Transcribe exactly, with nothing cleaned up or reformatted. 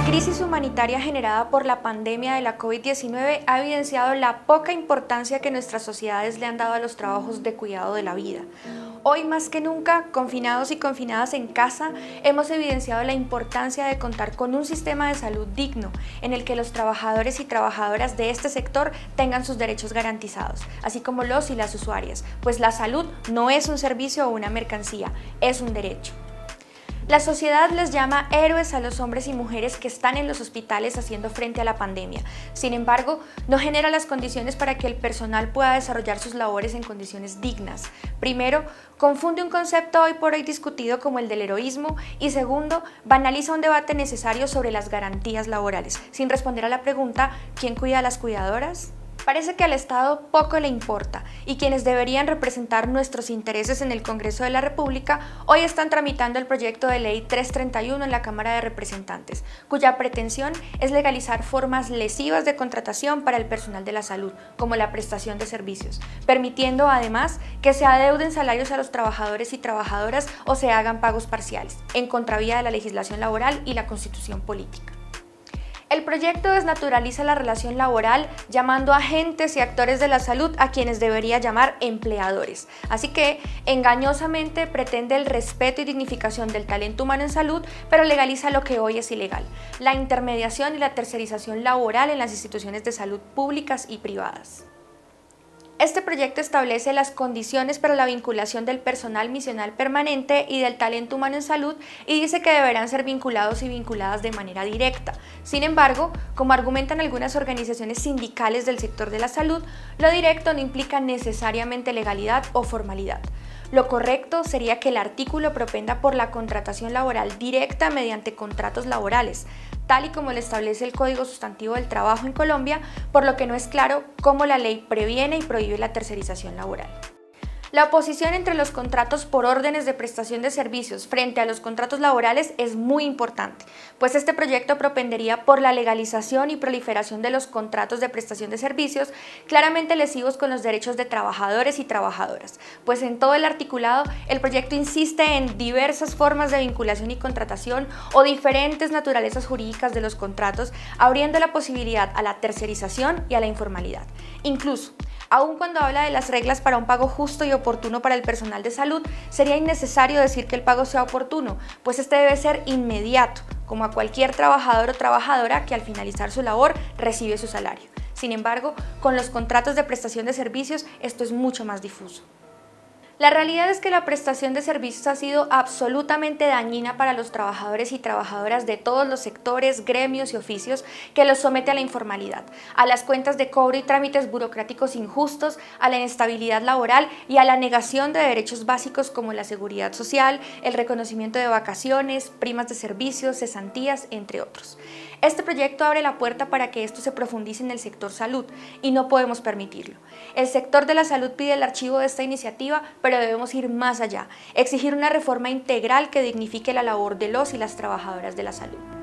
crisis humanitaria generada por la pandemia de la COVID diecinueve ha evidenciado la poca importancia que nuestras sociedades le han dado a los trabajos de cuidado de la vida. Hoy más que nunca, confinados y confinadas en casa, hemos evidenciado la importancia de contar con un sistema de salud digno en el que los trabajadores y trabajadoras de este sector tengan sus derechos garantizados, así como los y las usuarias, pues la salud no es un servicio o una mercancía, es un derecho. La sociedad les llama héroes a los hombres y mujeres que están en los hospitales haciendo frente a la pandemia. Sin embargo, no genera las condiciones para que el personal pueda desarrollar sus labores en condiciones dignas. Primero, confunde un concepto hoy por hoy discutido como el del heroísmo y segundo, banaliza un debate necesario sobre las garantías laborales, sin responder a la pregunta ¿quién cuida a las cuidadoras? Parece que al Estado poco le importa y quienes deberían representar nuestros intereses en el Congreso de la República hoy están tramitando el proyecto de ley trescientos treinta y uno en la Cámara de Representantes, cuya pretensión es legalizar formas lesivas de contratación para el personal de la salud, como la prestación de servicios, permitiendo además que se adeuden salarios a los trabajadores y trabajadoras o se hagan pagos parciales, en contravía de la legislación laboral y la Constitución política. El proyecto desnaturaliza la relación laboral llamando a agentes y actores de la salud a quienes debería llamar empleadores. Así que, engañosamente, pretende el respeto y dignificación del talento humano en salud, pero legaliza lo que hoy es ilegal: la intermediación y la tercerización laboral en las instituciones de salud públicas y privadas. Este proyecto establece las condiciones para la vinculación del personal misional permanente y del talento humano en salud y dice que deberán ser vinculados y vinculadas de manera directa. Sin embargo, como argumentan algunas organizaciones sindicales del sector de la salud, lo directo no implica necesariamente legalidad o formalidad. Lo correcto sería que el artículo propenda por la contratación laboral directa mediante contratos laborales, tal y como lo establece el Código Sustantivo del Trabajo en Colombia, por lo que no es claro cómo la ley previene y prohíbe la tercerización laboral. La oposición entre los contratos por órdenes de prestación de servicios frente a los contratos laborales es muy importante, pues este proyecto propendería por la legalización y proliferación de los contratos de prestación de servicios, claramente lesivos con los derechos de trabajadores y trabajadoras, pues en todo el articulado el proyecto insiste en diversas formas de vinculación y contratación o diferentes naturalezas jurídicas de los contratos, abriendo la posibilidad a la tercerización y a la informalidad. Incluso, aun cuando habla de las reglas para un pago justo y oportuno para el personal de salud, sería innecesario decir que el pago sea oportuno, pues este debe ser inmediato, como a cualquier trabajador o trabajadora que al finalizar su labor recibe su salario. Sin embargo, con los contratos de prestación de servicios esto es mucho más difuso. La realidad es que la prestación de servicios ha sido absolutamente dañina para los trabajadores y trabajadoras de todos los sectores, gremios y oficios, que los somete a la informalidad, a las cuentas de cobro y trámites burocráticos injustos, a la inestabilidad laboral y a la negación de derechos básicos como la seguridad social, el reconocimiento de vacaciones, primas de servicios, cesantías, entre otros. Este proyecto abre la puerta para que esto se profundice en el sector salud y no podemos permitirlo. El sector de la salud pide el archivo de esta iniciativa, pero debemos ir más allá, exigir una reforma integral que dignifique la labor de los y las trabajadoras de la salud.